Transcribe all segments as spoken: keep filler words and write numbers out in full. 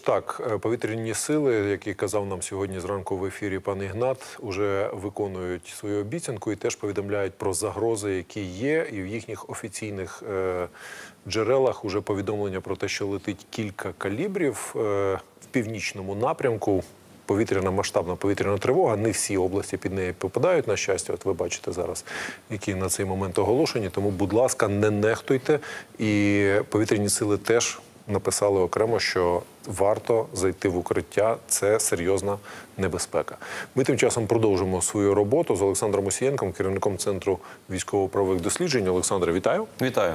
Так, повітряні сили, які казав нам сьогодні зранку в ефірі пан Ігнат, вже виконують свою обіцянку і теж повідомляють про загрози, які є, і в їхніх офіційних е, джерелах уже повідомлення про те, що летить кілька калібрів е, в північному напрямку. Повітряна масштабна повітряна тривога, не всі області під неї попадають, на щастя, от ви бачите зараз, які на цей момент оголошені, тому, будь ласка, не нехтуйте, і повітряні сили теж написали окремо, що варто зайти в укриття, це серйозна небезпека. Ми тим часом продовжимо свою роботу з Олександром Осієнком, керівником Центру військово-правових досліджень. Олександре, вітаю. Вітаю.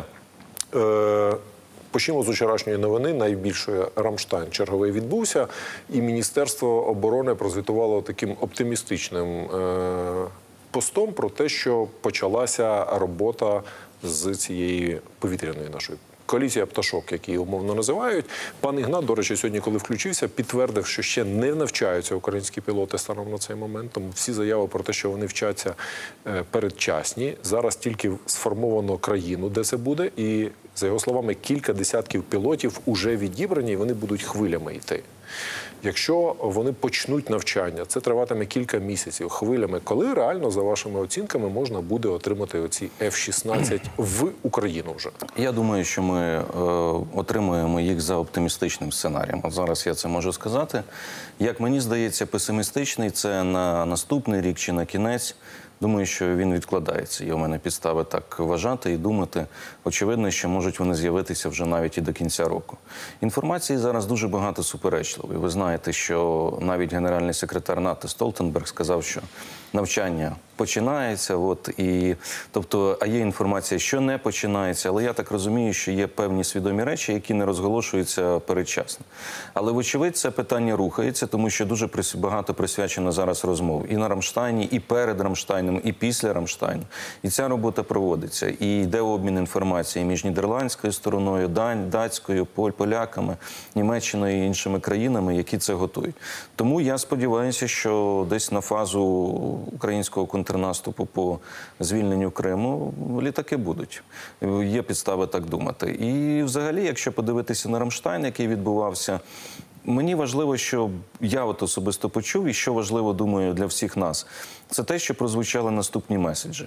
Е Почнемо з вчорашньої новини. Найбільшої Рамштайн черговий відбувся, і Міністерство оборони прозвітувало таким оптимістичним е постом про те, що почалася робота з цієї повітряної нашої коаліція пташок, які її умовно називають. Пан Ігнат, до речі, сьогодні, коли включився, підтвердив, що ще не навчаються українські пілоти станом на цей момент. Тому всі заяви про те, що вони вчаться, передчасні. Зараз тільки сформовано країну, де це буде, і, за його словами, кілька десятків пілотів уже відібрані, і вони будуть хвилями йти. Якщо вони почнуть навчання, це триватиме кілька місяців хвилями. Коли реально, за вашими оцінками, можна буде отримати оці еф шістнадцять в Україну вже? Я думаю, що ми е, отримуємо їх за оптимістичним сценарієм. От зараз я це можу сказати. Як мені здається, песимістичний – це на наступний рік чи на кінець. Думаю, що він відкладається. Є у мене підстави так вважати і думати. Очевидно, що можуть вони з'явитися вже навіть і до кінця року. Інформації зараз дуже багато суперечливої. Ви знаєте, що навіть генеральний секретар НАТО Столтенберг сказав, що навчання починається, от, і, тобто, а є інформація, що не починається, але я так розумію, що є певні свідомі речі, які не розголошуються передчасно. Але, вочевидь, це питання рухається, тому що дуже багато присвячено зараз розмов і на Рамштайні, і перед Рамштайном, і після Рамштайну. І ця робота проводиться. І йде обмін інформацією між нідерландською стороною, дань, датською, поль, поляками, Німеччиною і іншими країнами, які це готують. Тому я сподіваюся, що десь на фазу українського контрнаступу по звільненню Криму літаки будуть. Є підстави так думати. І взагалі, якщо подивитися на Рамштайн, який відбувався, мені важливо, що я от особисто почув, і що важливо, думаю, для всіх нас, це те, що прозвучали наступні меседжі.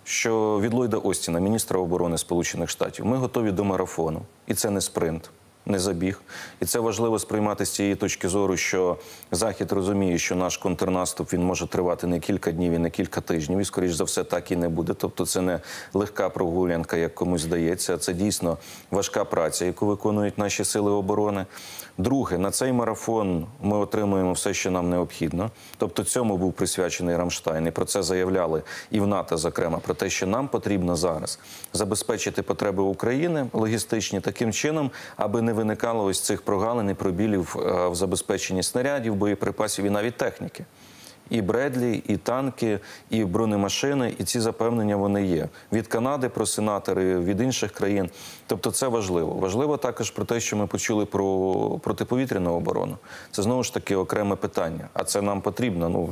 Що від Ллойда Остіна, міністра оборони Сполучених Штатів, ми готові до марафону. І це не спринт, не забіг. І це важливо сприймати з цієї точки зору, що Захід розуміє, що наш контрнаступ, він може тривати не кілька днів і не кілька тижнів, і, скоріш за все, так і не буде. Тобто це не легка прогулянка, як комусь здається, це дійсно важка праця, яку виконують наші сили оборони. Друге, на цей марафон ми отримуємо все, що нам необхідно. Тобто цьому був присвячений Рамштайн, і про це заявляли і в НАТО, зокрема, про те, що нам потрібно зараз забезпечити потреби України логістичні таким чином, аби не виникало ось цих прогалин і пробілів в забезпеченні снарядів, боєприпасів і навіть техніки. І Бредлі, і танки, і бронемашини, і ці запевнення вони є. Від Канади про сенатори, від інших країн. Тобто це важливо. Важливо також про те, що ми почули про протиповітряну оборону. Це знову ж таки окреме питання. А це нам потрібно. Ну,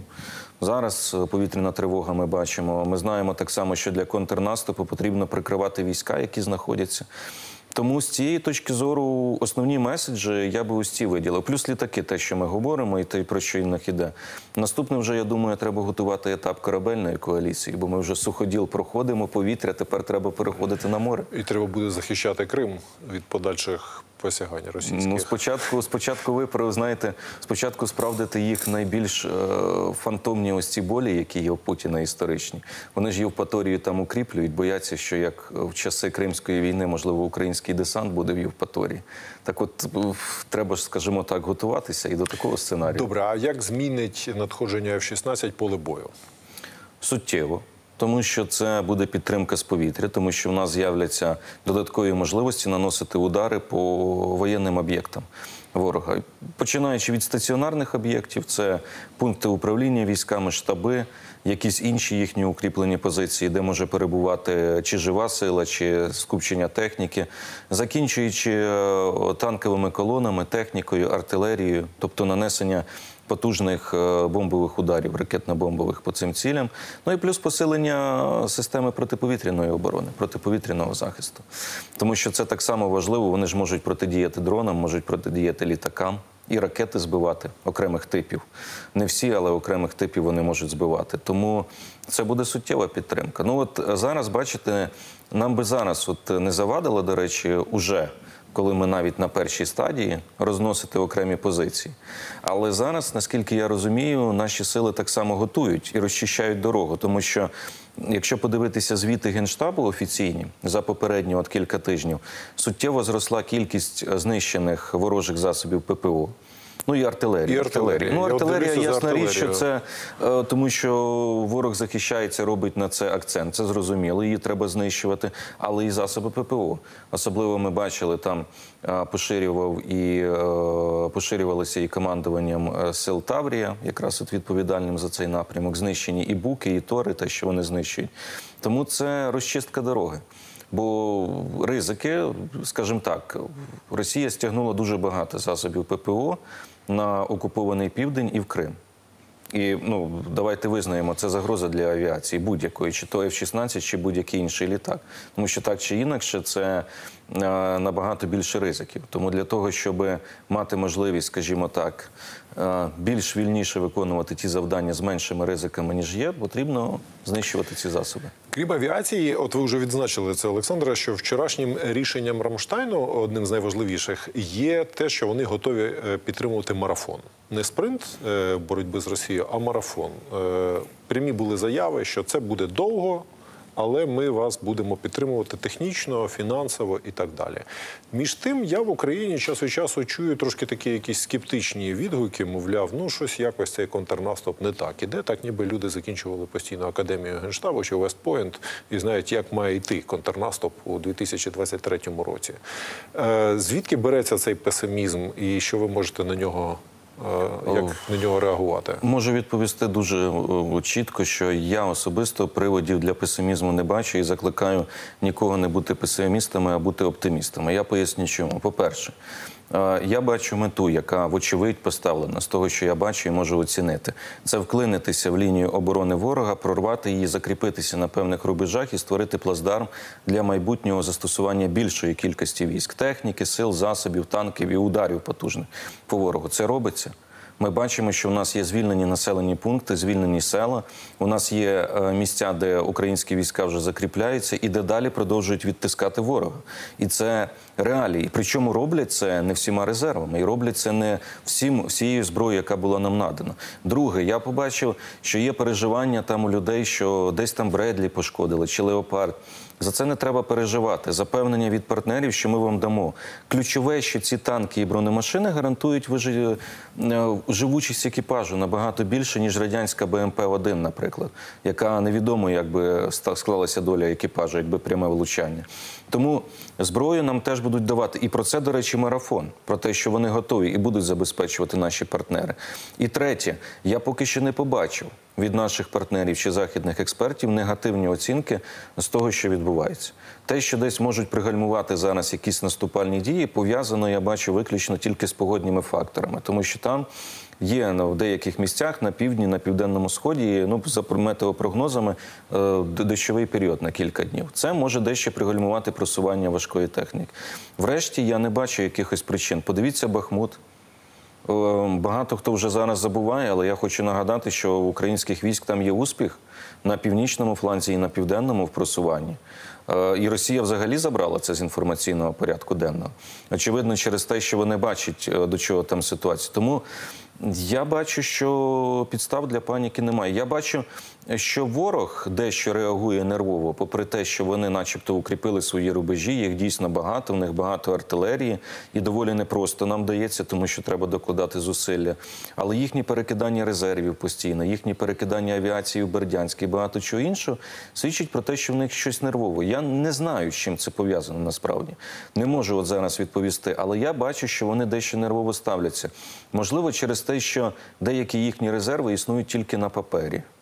зараз повітряна тривога ми бачимо. Ми знаємо так само, що для контрнаступу потрібно прикривати війська, які знаходяться. Тому з цієї точки зору основні меседжі я би ось ці виділив. Плюс літаки, те, що ми говоримо, і те, про що і них іде. Наступне вже, я думаю, треба готувати етап корабельної коаліції, бо ми вже суходіл проходимо, повітря, тепер треба переходити на море. І треба буде захищати Крим від подальших посягань російських. Ну, спочатку, спочатку ви, знаєте, спочатку справдити їх найбільш е, фантомні ось ці болі, які є у Путіна історичні. Вони ж Євпаторію там укріплюють, бояться, що як в часи Кримської війни, можливо, український десант буде в Євпаторії. Так от, треба ж, скажімо так, готуватися і до такого сценарію. Добре, а як змінить надходження еф шістнадцять поле бою? Суттєво. Тому що це буде підтримка з повітря, тому що в нас з'являться додаткові можливості наносити удари по воєнним об'єктам ворога. Починаючи від стаціонарних об'єктів, це пункти управління військами, штаби, якісь інші їхні укріплені позиції, де може перебувати чи жива сила, чи скупчення техніки, закінчуючи танковими колонами, технікою, артилерією, тобто нанесення потужних бомбових ударів, ракетно-бомбових по цим цілям. Ну і плюс посилення системи протиповітряної оборони, протиповітряного захисту. Тому що це так само важливо, вони ж можуть протидіяти дронам, можуть протидіяти літакам. і ракети збивати окремих типів. Не всі, але окремих типів вони можуть збивати. Тому це буде суттєва підтримка. Ну от зараз, бачите, нам би зараз от не завадило, до речі, уже, коли ми навіть на першій стадії, розносити окремі позиції. Але зараз, наскільки я розумію, наші сили так само готують і розчищають дорогу. Тому що, якщо подивитися звіти Генштабу офіційні за попередні от кілька тижнів, суттєво зросла кількість знищених ворожих засобів ППО. Ну і артилерія. І артилерія. Ну, Я артилерія, от дивлюся за ясна річ, що артилерію. це, е, тому що ворог захищається, робить на це акцент. Це зрозуміло, її треба знищувати. Але і засоби ППО. Особливо ми бачили, там е, поширював і, е, поширювалися і командуванням е, сил Таврія, якраз от відповідальним за цей напрямок, знищені і буки, і тори, те, що вони знищують. Тому це розчистка дороги. Бо ризики, скажімо так, Росія стягнула дуже багато засобів ППО на окупований Південь і в Крим. І, ну, давайте визнаємо, це загроза для авіації будь-якої, чи то Еф шістнадцять, чи будь-який інший літак. Тому що так чи інакше це е, набагато більше ризиків. Тому для того, щоб мати можливість, скажімо так, е, більш вільніше виконувати ті завдання з меншими ризиками, ніж є, потрібно знищувати ці засоби. Крім авіації, от ви вже відзначили це, Олександре, що вчорашнім рішенням Рамштайну, одним з найважливіших, є те, що вони готові е, підтримувати марафон. Не спринт е, боротьби з Росією, а марафон. Е, прямі були заяви, що це буде довго, але ми вас будемо підтримувати технічно, фінансово і так далі. Між тим, я в Україні час від часу чую трошки такі якісь скептичні відгуки, мовляв, ну щось якось цей контрнаступ не так іде, так ніби люди закінчували постійно академію Генштабу чи Вестпойнт і знають, як має йти контрнаступ у дві тисячі двадцять третьому році. Е, звідки береться цей песимізм і що ви можете на нього як на нього реагувати? Можу відповісти дуже о, чітко, що я особисто приводів для песимізму не бачу і закликаю нікого не бути песимістами, а бути оптимістами. Я поясню чому. По-перше, я бачу мету, яка вочевидь поставлена з того, що я бачу і можу оцінити. Це вклинитися в лінію оборони ворога, прорвати її, закріпитися на певних рубежах і створити плацдарм для майбутнього застосування більшої кількості військ, техніки, сил, засобів, танків і ударів потужних по ворогу. Це робиться. Ми бачимо, що у нас є звільнені населені пункти, звільнені села, у нас є місця, де українські війська вже закріпляються і де далі продовжують відтискати ворога. І це реалії. Причому роблять це не всіма резервами, і роблять це не всім, всією зброєю, яка була нам надана. Друге, я побачив, що є переживання там у людей, що десь там Бредлі пошкодили, чи Леопард. За це не треба переживати. Запевнення від партнерів, що ми вам дамо. Ключове, що ці танки і бронемашини гарантують вижи... живучість екіпажу набагато більше, ніж радянська Б М П один, наприклад, яка невідомо, як би склалася доля екіпажу, якби пряме влучання. Тому зброю нам теж будуть давати. І про це, до речі, марафон. Про те, що вони готові і будуть забезпечувати наші партнери. І третє, я поки що не побачив від наших партнерів чи західних експертів негативні оцінки з того, що відбувається. Те, що десь можуть пригальмувати зараз якісь наступальні дії, пов'язано, я бачу, виключно тільки з погодніми факторами. Тому що там є ну, в деяких місцях на півдні, на південному сході, ну, за метеопрогнозами, е, дощовий період на кілька днів. Це може дещо пригальмувати просування важкої техніки. Врешті, я не бачу якихось причин. Подивіться Бахмут. Багато хто вже зараз забуває, але я хочу нагадати, що у українських військ там є успіх на північному фланзі і на південному в просуванні. І Росія взагалі забрала це з інформаційного порядку денного. Очевидно, через те, що вони бачать, до чого там ситуація. Тому я бачу, що підстав для паніки немає. Я бачу, що ворог дещо реагує нервово, попри те, що вони начебто укріпили свої рубежі, їх дійсно багато, в них багато артилерії, і доволі непросто нам дається, тому що треба докладати зусилля. Але їхні перекидання резервів постійно, їхні перекидання авіації в Бердянськ і багато чого іншого свідчить про те, що в них щось нервове. Я не знаю, з чим це пов'язано насправді. Не можу от зараз відповісти, але я бачу, що вони дещо нервово ставляться. Можливо, через те, що деякі їхні резерви існують тільки на папері.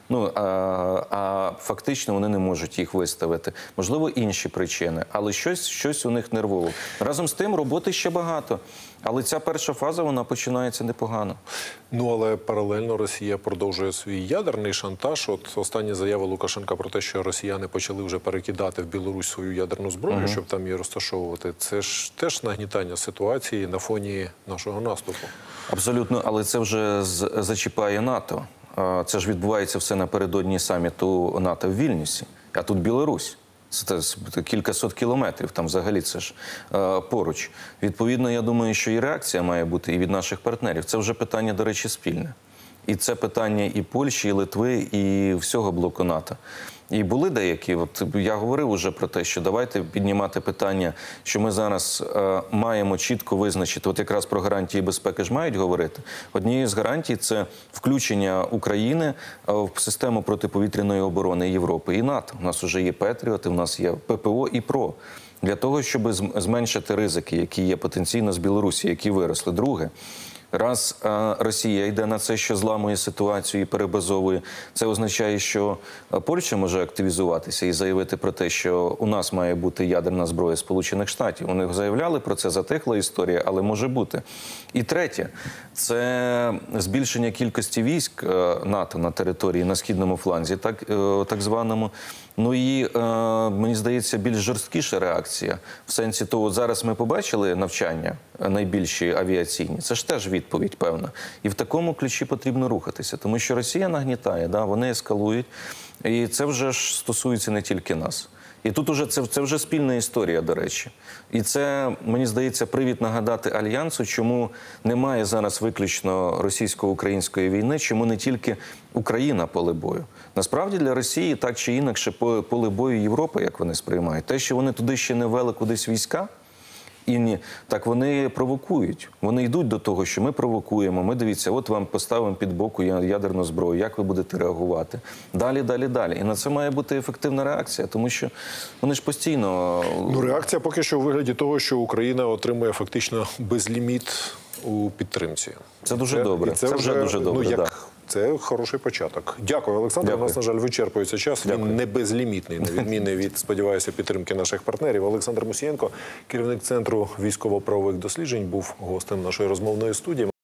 Ну а, а фактично вони не можуть їх виставити. Можливо, інші причини, але щось, щось у них нервово. Разом з тим, роботи ще багато. Але ця перша фаза, вона починається непогано. Ну, але паралельно Росія продовжує свій ядерний шантаж. От остання заява Лукашенка про те, що росіяни почали вже перекидати в Білорусь свою ядерну зброю, uh-huh. щоб там її розташовувати. Це ж теж нагнітання ситуації на фоні нашого наступу. Абсолютно, але це вже зачіпає НАТО. Це ж відбувається все напередодні саміту НАТО в Вільнюсі, а тут Білорусь. Це кількасот кілометрів, там взагалі це ж е, поруч. Відповідно, я думаю, що і реакція має бути і від наших партнерів. Це вже питання, до речі, спільне. І це питання і Польщі, і Литви, і всього блоку НАТО. І були деякі, от я говорив уже про те, що давайте піднімати питання, що ми зараз е, маємо чітко визначити, от якраз про гарантії безпеки ж мають говорити. Однією з гарантій – це включення України в систему протиповітряної оборони Європи і НАТО. У нас вже є Петріоти, у нас є ППО і ПРО. Для того, щоб зменшити ризики, які є потенційно з Білорусі, які виросли. Друге, раз а, Росія йде на це, що зламує ситуацію і перебазовує, це означає, що Польща може активізуватися і заявити про те, що у нас має бути ядерна зброя Сполучених Штатів. Вони заявляли про це, затихла історія, але може бути. І третє, це збільшення кількості військ НАТО на території, на східному фланзі, так, так званому. Ну і, е, мені здається, більш жорсткіша реакція. В сенсі того, зараз ми побачили навчання найбільші авіаційні. Це ж теж відповідь певна. І в такому ключі потрібно рухатися. Тому що Росія нагнітає, да, вони ескалують. І це вже ж стосується не тільки нас. І тут уже це, це вже спільна історія, до речі. І це, мені здається, привід нагадати Альянсу, чому немає зараз виключно російсько-української війни, чому не тільки Україна поле бою. Насправді для Росії так чи інакше поле бою Європи, як вони сприймають. Те, що вони туди ще не вели кудись війська, і ні, так вони провокують. Вони йдуть до того, що ми провокуємо. Ми, дивіться, от вам поставимо під боку ядерну зброю, як ви будете реагувати. Далі, далі, далі. І на це має бути ефективна реакція, тому що вони ж постійно... Ну, реакція поки що у вигляді того, що Україна отримує фактично безліміт у підтримці. Це дуже добре. Це, це вже, вже дуже добре, ну, як... да. Це хороший початок. Дякую, Олександр. Дякую. У нас, на жаль, вичерпується час. Дякую. Він не безлімітний, на відміну від, сподіваюся, підтримки наших партнерів. Олександр Мусієнко, керівник Центру військово-правових досліджень, був гостем нашої розмовної студії.